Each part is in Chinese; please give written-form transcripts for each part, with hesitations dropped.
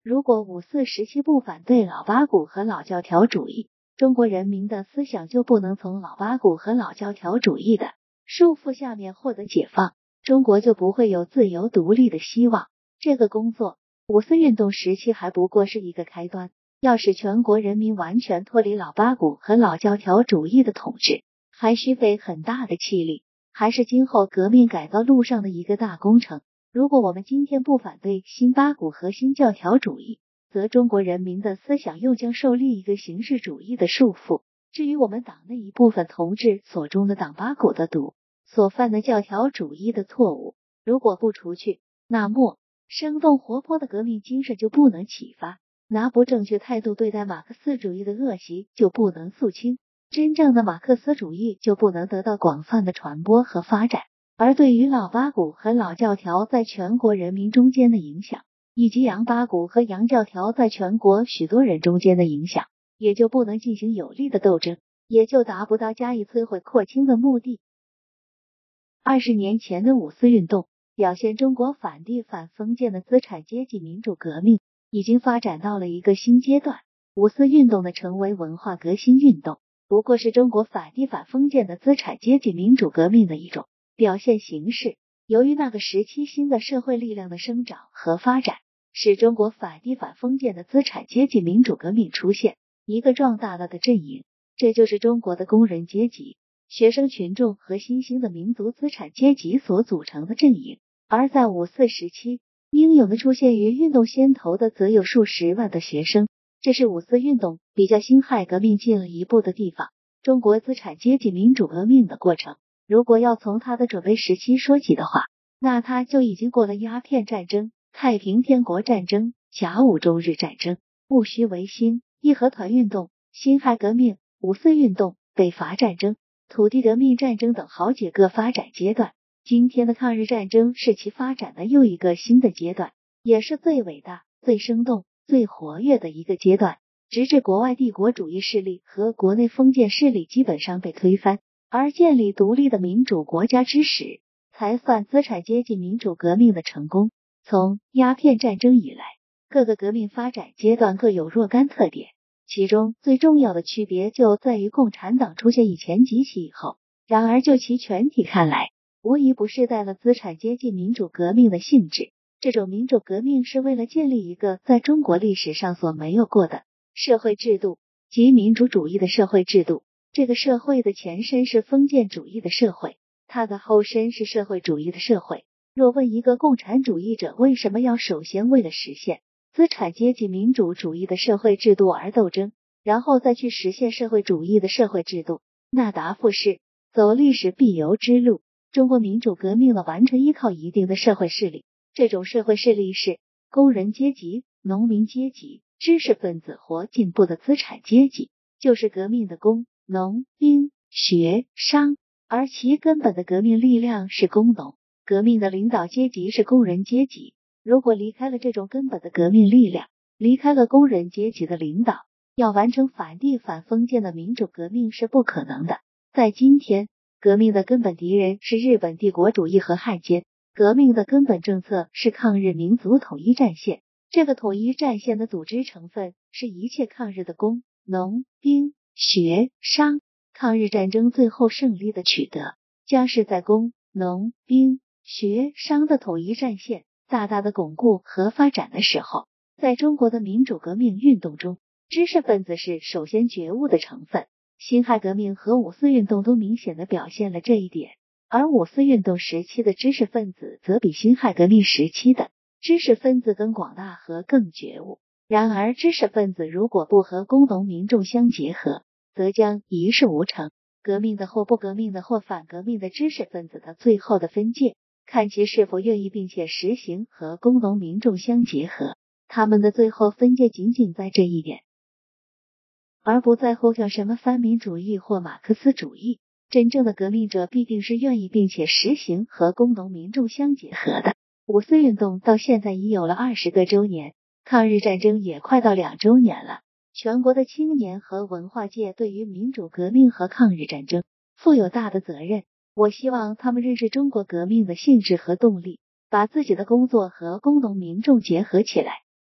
如果五四时期不反对老八股和老教条主义，中国人民的思想就不能从老八股和老教条主义的束缚下面获得解放，中国就不会有自由独立的希望。这个工作，五四运动时期还不过是一个开端，要使全国人民完全脱离老八股和老教条主义的统治，还需费很大的气力，还是今后革命改造路上的一个大工程。如果我们今天不反对新八股和新教条主义，则中国人民的思想又将受另一个形式主义的束缚。至于我们党内一部分同志所中的党八股的毒，所犯的教条主义的错误，如果不除去，那么生动活泼的革命精神就不能启发，拿不正确态度对待马克思主义的恶习就不能肃清，真正的马克思主义就不能得到广泛的传播和发展。而对于老八股和老教条在全国人民中间的影响，以及洋八股和洋教条在全国许多人中间的影响，也就不能进行有力的斗争，也就达不到加以摧毁扩清的目的。20年前的五四运动表现中国反帝反封建的资产阶级民主革命已经发展到了一个新阶段，五四运动的成为文化革新运动，不过是中国反帝反封建的资产阶级民主革命的一种表现形式。由于那个时期新的社会力量的生长和发展，使中国反帝反封建的资产阶级民主革命出现一个壮大了的阵营，这就是中国的工人阶级、学生群众和新兴的民族资产阶级所组成的阵营。而在五四时期，英勇的出现于运动先头的则有数十万的学生，这是五四运动比较辛亥革命进了一步的地方。中国资产阶级民主革命的过程，如果要从它的准备时期说起的话，那它就已经过了鸦片战争、太平天国战争、甲午中日战争、戊戌维新、义和团运动、辛亥革命、五四运动、北伐战争、土地革命战争等好几个发展阶段。今天的抗日战争是其发展的又一个新的阶段，也是最伟大、最生动、最活跃的一个阶段。直至国外帝国主义势力和国内封建势力基本上被推翻，而建立独立的民主国家之时，才算资产阶级民主革命的成功。从鸦片战争以来，各个革命发展阶段各有若干特点，其中最重要的区别就在于共产党出现以前及其以后。然而就其全体看来，无疑不是带了资产阶级民主革命的性质。这种民主革命是为了建立一个在中国历史上所没有过的社会制度，即民主主义的社会制度。这个社会的前身是封建主义的社会，它的后身是社会主义的社会。若问一个共产主义者为什么要首先为了实现资产阶级民主主义的社会制度而斗争，然后再去实现社会主义的社会制度，那答复是走历史必由之路。中国民主革命的完成依靠一定的社会势力，这种社会势力是工人阶级、农民阶级、知识分子或进步的资产阶级，就是革命的工、农、兵、学、商，而其根本的革命力量是工农。革命的领导阶级是工人阶级，如果离开了这种根本的革命力量，离开了工人阶级的领导，要完成反帝反封建的民主革命是不可能的。在今天，革命的根本敌人是日本帝国主义和汉奸，革命的根本政策是抗日民族统一战线，这个统一战线的组织成分是一切抗日的工、农、兵、学、商。抗日战争最后胜利的取得，将是在工、农、兵、学、商的统一战线大大的巩固和发展的时候。在中国的民主革命运动中，知识分子是首先觉悟的成分，辛亥革命和五四运动都明显的表现了这一点，而五四运动时期的知识分子则比辛亥革命时期的知识分子更广大和更觉悟。然而知识分子如果不和工农民众相结合，则将一事无成。革命的或不革命的或反革命的知识分子的最后的分界，看其是否愿意并且实行和工农民众相结合，他们的最后分界仅仅在这一点，而不在乎叫什么藩民主义或马克思主义。真正的革命者必定是愿意并且实行和工农民众相结合的。五四运动到现在已有了20个周年，抗日战争也快到2周年了。全国的青年和文化界对于民主革命和抗日战争负有大的责任。我希望他们认识中国革命的性质和动力，把自己的工作和工农民众结合起来，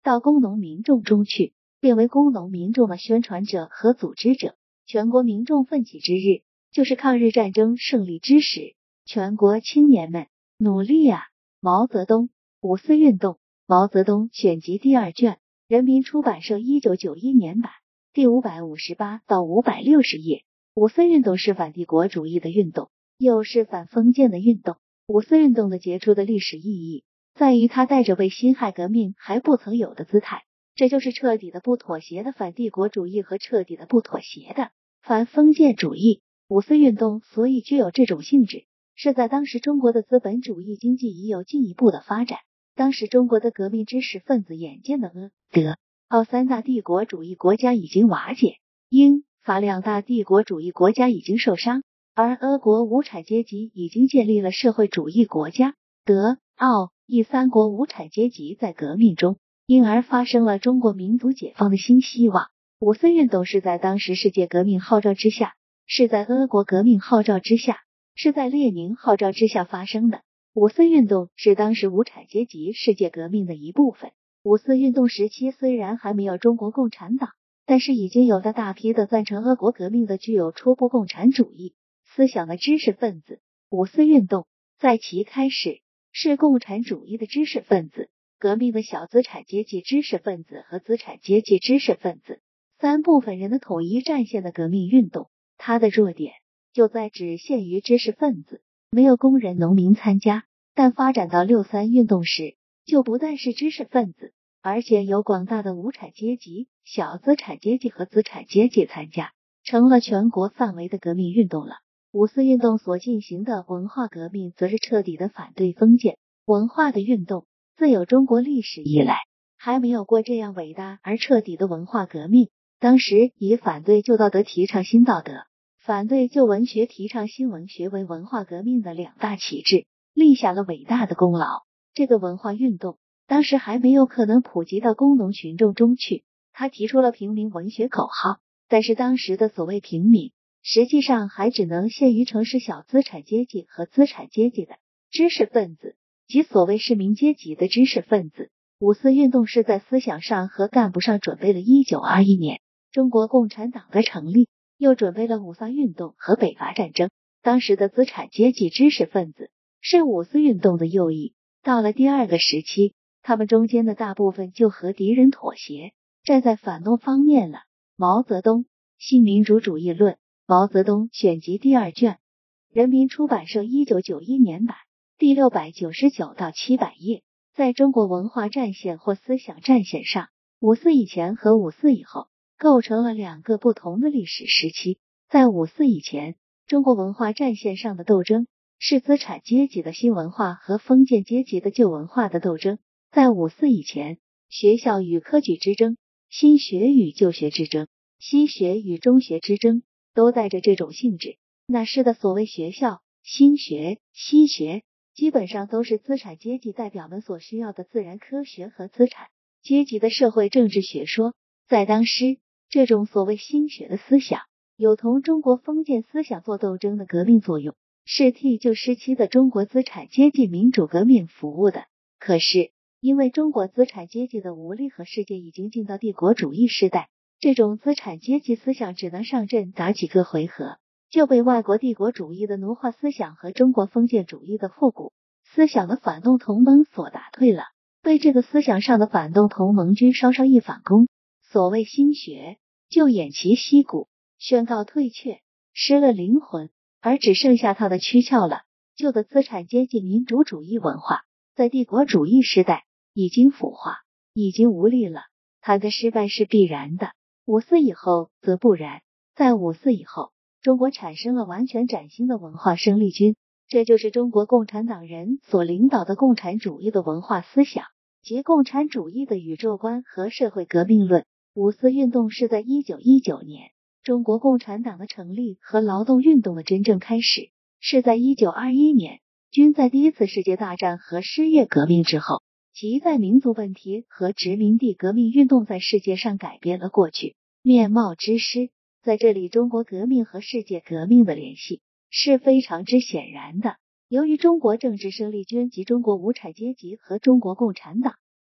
到工农民众中去，变为工农民众的宣传者和组织者。全国民众奋起之日，就是抗日战争胜利之时。全国青年们努力啊！毛泽东五四运动，毛泽东选集第2卷，人民出版社1991年版，第558到560页。五四运动是反帝国主义的运动，又是反封建的运动。五四运动的杰出的历史意义在于它带着为辛亥革命还不曾有的姿态，这就是彻底的不妥协的反帝国主义和彻底的不妥协的反封建主义。五四运动所以具有这种性质，是在当时中国的资本主义经济已有进一步的发展，当时中国的革命知识分子眼见的德、奥3大帝国主义国家已经瓦解，英、法2大帝国主义国家已经受伤，而俄国无产阶级已经建立了社会主义国家，德、奥、意3国无产阶级在革命中，因而发生了中国民族解放的新希望。五四运动是在当时世界革命号召之下，是在俄国革命号召之下，是在列宁号召之下发生的。五四运动是当时无产阶级世界革命的一部分。五四运动时期虽然还没有中国共产党，但是已经有了大批的赞成俄国革命的具有初步共产主义思想的知识分子。五四运动在其开始是共产主义的知识分子，革命的小资产阶级知识分子和资产阶级知识分子3部分人的统一战线的革命运动。它的弱点就在只限于知识分子，没有工人农民参加，但发展到63运动时，就不但是知识分子，而且有广大的无产阶级、小资产阶级和资产阶级参加，成了全国范围的革命运动了。五四运动所进行的文化革命，则是彻底的反对封建文化的运动。自有中国历史以来，还没有过这样伟大而彻底的文化革命。当时以反对旧道德提倡新道德，反对旧文学提倡新文学为文化革命的2大旗帜，立下了伟大的功劳。这个文化运动当时还没有可能普及到工农群众中去，他提出了平民文学口号，但是当时的所谓平民实际上还只能限于城市小资产阶级和资产阶级的知识分子及所谓市民阶级的知识分子。五四运动是在思想上和干部上准备了1921年中国共产党的成立，又准备了五卅运动和北伐战争。当时的资产阶级知识分子是五四运动的右翼，到了第2个时期，他们中间的大部分就和敌人妥协，站在反动方面了。毛泽东新民主主义论，毛泽东选集第2卷，人民出版社1991年版，第699到700页。在中国文化战线或思想战线上，五四以前和五四以后构成了2个不同的历史时期。在五四以前，中国文化战线上的斗争是资产阶级的新文化和封建阶级的旧文化的斗争。在五四以前，学校与科举之争、新学与旧学之争、西学与中学之争都带着这种性质。那时的所谓学校、新学、西学基本上都是资产阶级代表们所需要的自然科学和资产阶级的社会政治学说。在当时，这种所谓新学的思想有同中国封建思想做斗争的革命作用，是替旧时期的中国资产阶级民主革命服务的。可是因为中国资产阶级的无力和世界已经进到帝国主义时代，这种资产阶级思想只能上阵打几个回合，就被外国帝国主义的奴化思想和中国封建主义的复古思想的反动同盟所打退了。被这个思想上的反动同盟军稍稍一反攻，所谓新学就偃旗息鼓，宣告退却，失了灵魂，而只剩下它的躯壳了。旧的资产阶级民主主义文化在帝国主义时代已经腐化，已经无力了，它的失败是必然的。五四以后则不然，在五四以后，中国产生了完全崭新的文化生力军，这就是中国共产党人所领导的共产主义的文化思想及共产主义的宇宙观和社会革命论。五四运动是在1919年中国共产党的成立和劳动运动的真正开始，是在1921年均在第1次世界大战和失业革命之后，即在民族问题和殖民地革命运动在世界上改变了过去面貌之时。在这里，中国革命和世界革命的联系是非常之显然的。由于中国政治生力军及中国无产阶级和中国共产党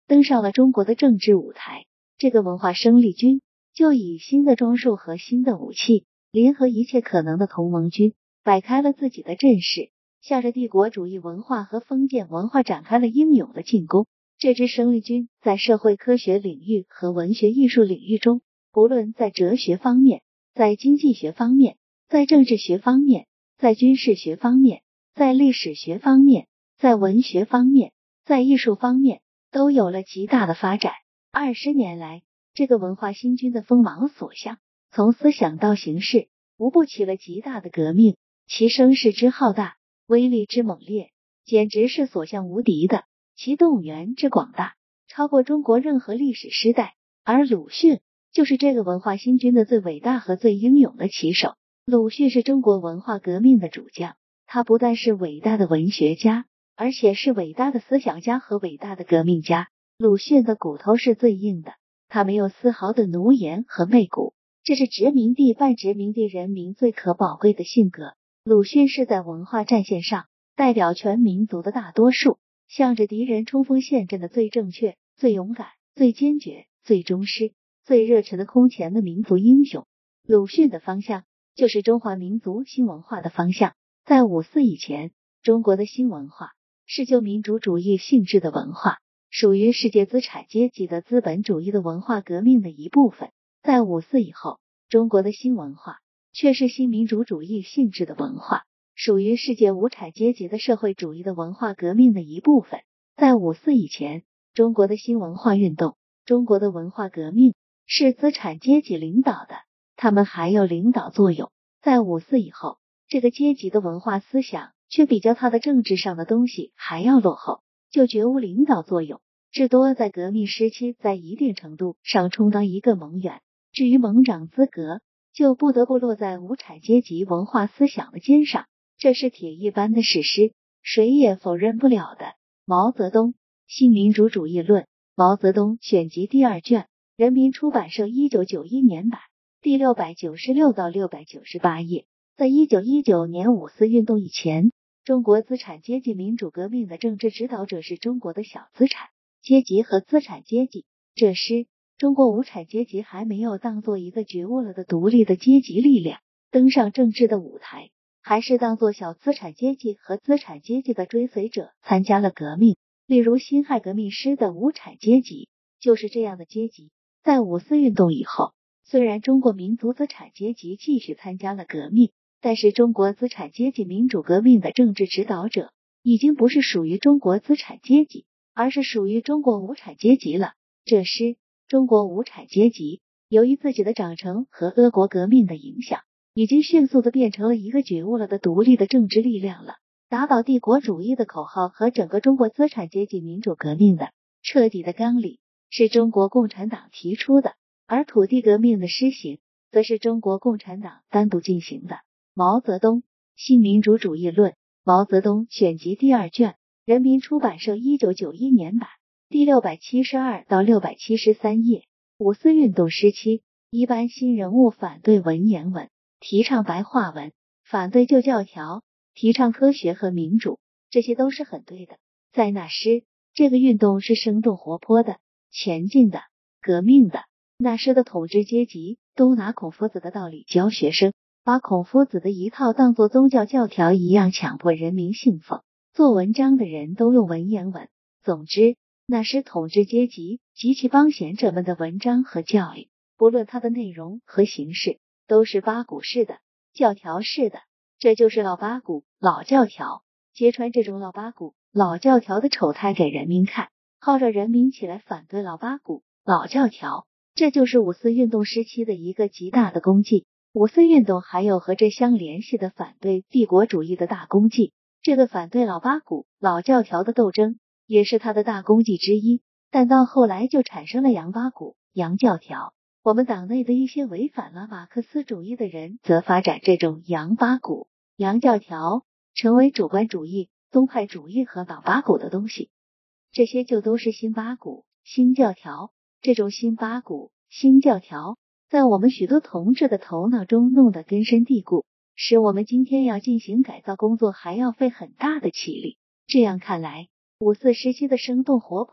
登上了中国的政治舞台。这个文化生力军就以新的装束和新的武器，联合一切可能的同盟军，摆开了自己的阵势，向着帝国主义文化和封建文化展开了英勇的进攻。这支生力军在社会科学领域和文学艺术领域中，不论在哲学方面，在经济学方面，在政治学方面，在军事学方面，在历史学方面，在文学方面，在艺术方面，都有了极大的发展。20年来，这个文化新军的锋芒所向，从思想到形式，无不起了极大的革命，其声势之浩大，威力之猛烈，简直是所向无敌的，其动员之广大，超过中国任何历史时代。而鲁迅就是这个文化新军的最伟大和最英勇的旗手。鲁迅是中国文化革命的主将，他不但是伟大的文学家，而且是伟大的思想家和伟大的革命家。鲁迅的骨头是最硬的，他没有丝毫的奴颜和媚骨，这是殖民地半殖民地人民最可宝贵的性格。鲁迅是在文化战线上代表全民族的大多数，向着敌人冲锋陷阵的最正确、最勇敢、最坚决、最忠实、最热忱的空前的民族英雄。鲁迅的方向就是中华民族新文化的方向。在54以前，中国的新文化是旧民主主义性质的文化，属于世界资产阶级的资本主义的文化革命的一部分。在54以后，中国的新文化却是新民主主义性质的文化，属于世界无产阶级的社会主义的文化革命的一部分。在54以前，中国的新文化运动，中国的文化革命是资产阶级领导的，他们还有领导作用。在54以后，这个阶级的文化思想却比较他的政治上的东西还要落后，就绝无领导作用，至多在革命时期在一定程度上充当一个盟员，至于盟长资格，就不得不落在无产阶级文化思想的肩上，这是铁一般的事实，谁也否认不了的。毛泽东《新民主主义论》，毛泽东选集第2卷，人民出版社1991年版，第696到698页。在1919年54运动以前，中国资产阶级民主革命的政治指导者是中国的小资产阶级和资产阶级。这时，中国无产阶级还没有当作一个觉悟了的独立的阶级力量登上政治的舞台，还是当作小资产阶级和资产阶级的追随者参加了革命。例如辛亥革命时的无产阶级就是这样的阶级。在54运动以后，虽然中国民族资产阶级继续参加了革命，但是中国资产阶级民主革命的政治指导者已经不是属于中国资产阶级，而是属于中国无产阶级了。这时，中国无产阶级由于自己的长成和俄国革命的影响，已经迅速的变成了一个觉悟了的独立的政治力量了。打倒帝国主义的口号和整个中国资产阶级民主革命的彻底的纲领是中国共产党提出的，而土地革命的施行则是中国共产党单独进行的。毛泽东《新民主主义论》，毛泽东选集第2卷，人民出版社1991年版，第672到673页。54运动时期，一般新人物反对文言文，提倡白话文，反对旧教条，提倡科学和民主，这些都是很对的。在那时，这个运动是生动活泼的、前进的、革命的。那时的统治阶级都拿孔夫子的道理教学生，把孔夫子的一套当作宗教教条一样强迫人民信奉。做文章的人都用文言文。总之，那时统治阶级及其帮闲者们的文章和教育，不论它的内容和形式，都是八股式的、教条式的。这就是老八股、老教条，揭穿这种老八股、老教条的丑态给人民看，号召人民起来反对老八股、老教条。这就是54运动时期的一个极大的功绩。54运动还有和这相联系的反对帝国主义的大功绩，这个反对老八股、老教条的斗争也是他的大功绩之一。但到后来就产生了洋八股、洋教条。我们党内的一些违反了马克思主义的人，则发展这种洋八股、洋教条，成为主观主义、宗派主义和老八股的东西。这些就都是新八股、新教条。这种新八股、新教条在我们许多同志的头脑中弄得根深蒂固，使我们今天要进行改造工作还要费很大的气力。这样看来，54时期的生动活泼的、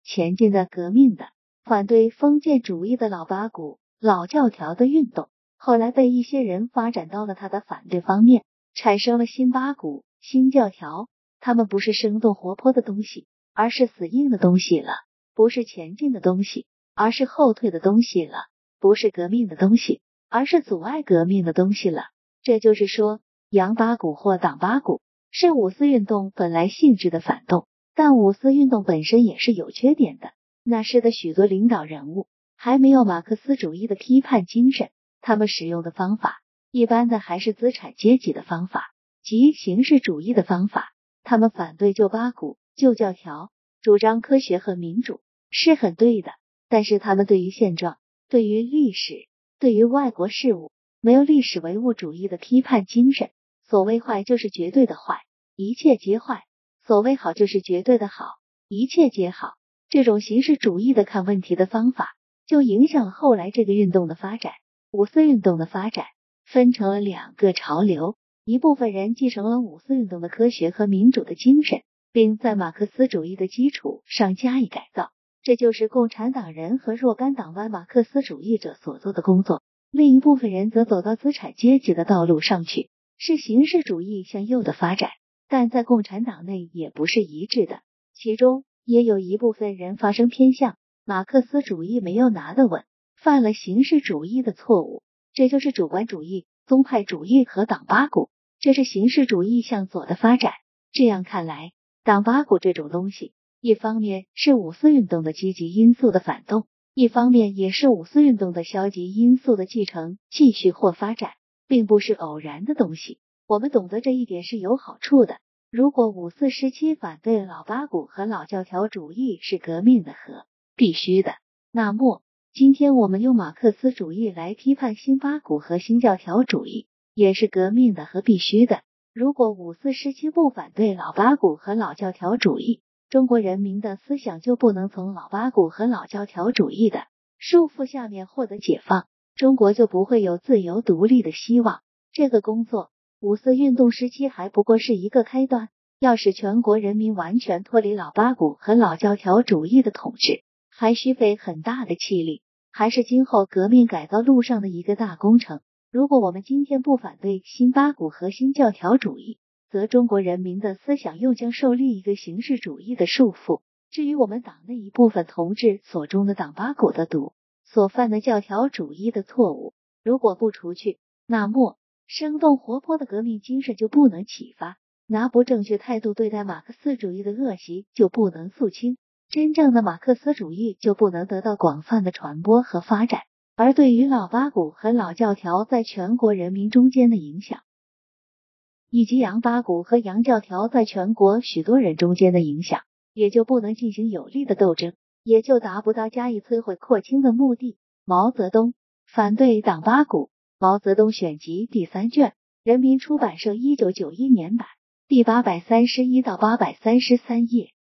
前进的、革命的、反对封建主义的老八股、老教条的运动，后来被一些人发展到了他的反对方面，产生了新八股、新教条。他们不是生动活泼的东西，而是死硬的东西了；不是前进的东西，而是后退的东西了；不是革命的东西，而是阻碍革命的东西了。这就是说，洋八股或党八股是五四运动本来性质的反动，但五四运动本身也是有缺点的。那时的许多领导人物还没有马克思主义的批判精神，他们使用的方法一般的还是资产阶级的方法，即形式主义的方法。他们反对旧八股、旧教条，主张科学和民主，是很对的。但是他们对于现状、对于历史、对于外国事务，没有历史唯物主义的批判精神。所谓坏就是绝对的坏，一切皆坏；所谓好就是绝对的好，一切皆好。这种形式主义的看问题的方法，就影响了后来这个运动的发展。五四运动的发展分成了两个潮流，一部分人继承了五四运动的科学和民主的精神，并在马克思主义的基础上加以改造，这就是共产党人和若干党外马克思主义者所做的工作。另一部分人则走到资产阶级的道路上去，是形式主义向右的发展，但在共产党内也不是一致的，其中也有一部分人发生偏向马克思主义没有拿得稳，犯了形式主义的错误，这就是主观主义、宗派主义和党八股，这是形式主义向左的发展。这样看来，党八股这种东西，一方面是五四运动的积极因素的反动，一方面也是五四运动的消极因素的继承、继续或发展，并不是偶然的东西。我们懂得这一点是有好处的。如果五四时期反对老八股和老教条主义是革命的和必须的，那么今天我们用马克思主义来批判新八股和新教条主义，也是革命的和必须的。如果五四时期不反对老八股和老教条主义，中国人民的思想就不能从老八股和老教条主义的束缚下面获得解放，中国就不会有自由独立的希望。这个工作，五四运动时期还不过是一个开端，要使全国人民完全脱离老八股和老教条主义的统治，还需费很大的气力，还是今后革命改造路上的一个大工程。如果我们今天不反对新八股和新教条主义，则中国人民的思想又将受另一个形式主义的束缚。至于我们党内一部分同志所中的党八股的毒，所犯的教条主义的错误，如果不除去，那么生动活泼的革命精神就不能启发，拿不正确态度对待马克思主义的恶习就不能肃清，真正的马克思主义就不能得到广泛的传播和发展。而对于老八股和老教条在全国人民中间的影响，以及洋八股和洋教条在全国许多人中间的影响，也就不能进行有力的斗争，也就达不到加以摧毁扩清的目的。毛泽东反对党八股，毛泽东选集第3卷，人民出版社1991年版，第831到833页。